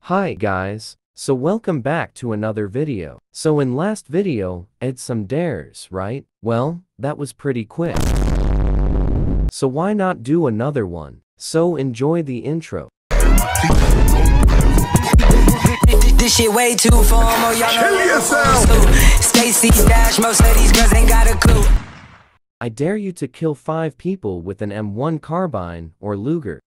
Hi guys, so welcome back to another video. So in last video, it's some dares, right? Well, that was pretty quick. So why not do another one? So enjoy the intro. This shit way too formal, y'all know yourself. Stacy Dash, most of these girls ain't got a clue. I dare you to kill 5 people with an M1 carbine or Luger.